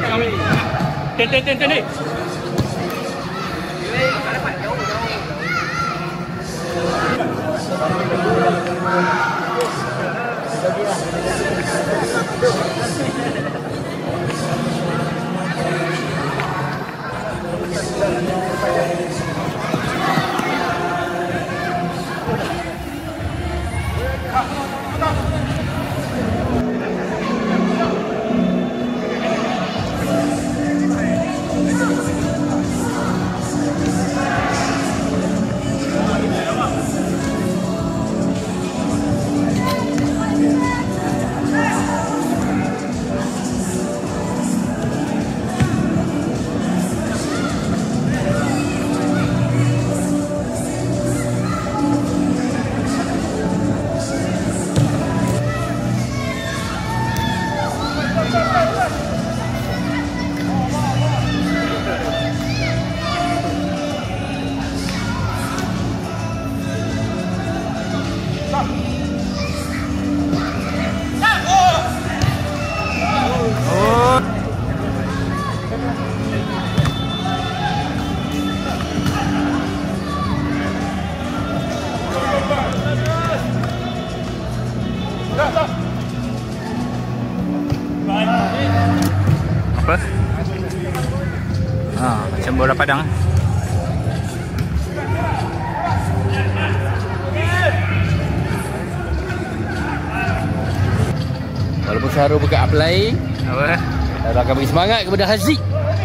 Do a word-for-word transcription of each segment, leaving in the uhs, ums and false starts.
Ten, ten, ten, ten ni. Apa? Ha, macam bola padang. Walaupun Saharul buka apply, Apa? Saharul akan bagi semangat kepada Haziq.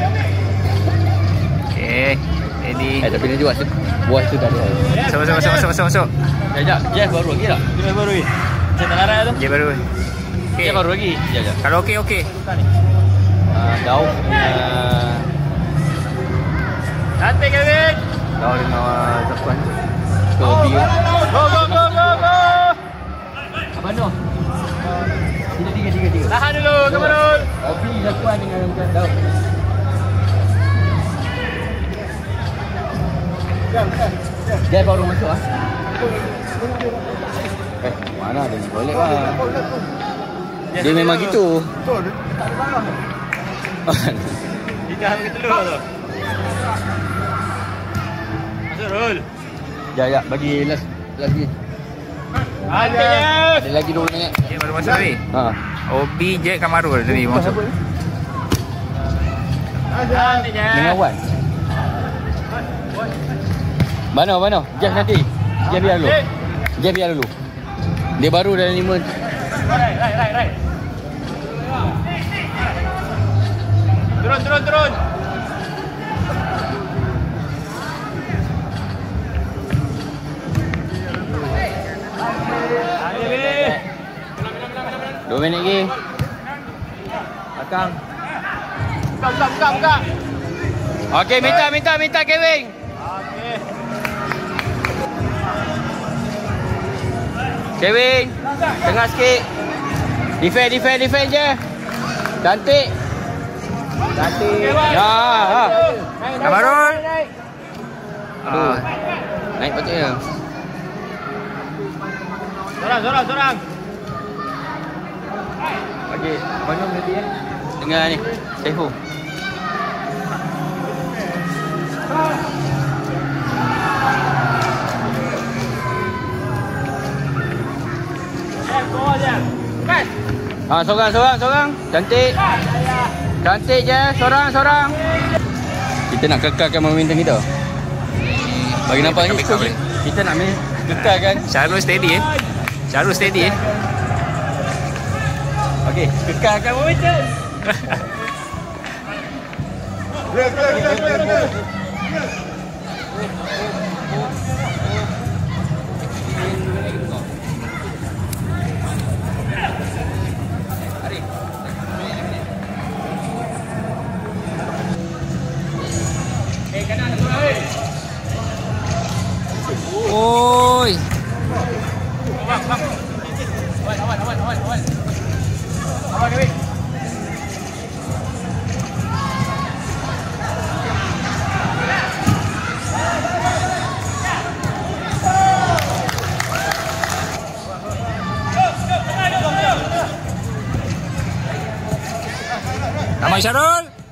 Okey, ready. Eh, tapi ni buat buat tu tak ada. Masuk, masuk, masuk, masuk, masuk, masuk. Sekejap, Jeff baru lagi tak? Jeff baru lagi. Macam tak larat tu? Jeff baru. Okey. Jeff baru lagi. Sekejap, sekejap. Kalau okey, okey. Uh, Daud uh, Cantik, Kevin. Daud dengan uh, Zakuan ke Bio. Go, go, go, go, go. Abang Noh. Tiga, tiga, tiga, tiga. Tahan dulu, Kamarul. Obi, Zakuan dengan Daud. Dia baru masuk ah. Eh, mana ada ni boleh lah. Dia memang gitu. Betul. Tak ada barang. Dia dah ambil telur tu. Masuk Rul. Ya, ya, bagi last lagi. Ada. Ada lagi dua minit. Dia baru masuk ni. Ha. Obi, Jack, Kamarul tadi masuk. Ada. Dengan Wan. Mana, mana? Jeff nanti. Jeff biar dulu. Jeff biar dulu. Dia baru dalam lima. Right, right, right, right. Turun, turun, turun. Dua minit lagi. Belakang. Buka, buka, buka, buka. Okey, minta, minta, minta Kevin. Okey. Kevin, tengah sikit. Defend, defend, defend je. Cantik. Cantik. Ya, ha. Kamarul. Aduh. Naik patutnya. Sorang, sorang, sorang. Okey, mana nanti eh? Tengah ni. Sehu. Ha, seorang, seorang, seorang. Cantik. Cantik je. Seorang, seorang. Kita nak kekalkan momentum kita. Bagi nampak ni kita, kita nak kekalkan. Syarul steady eh. Syarul steady eh. Okey, kekalkan momentum. Gerak, gerak, gerak, gerak, gerak. Oi. Bang, bang. Awan, awan, awan, awan, awan. Awan, Kevin. Ramai Syarul.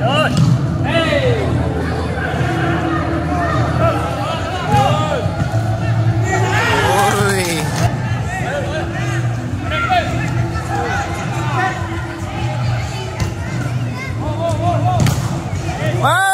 Wah.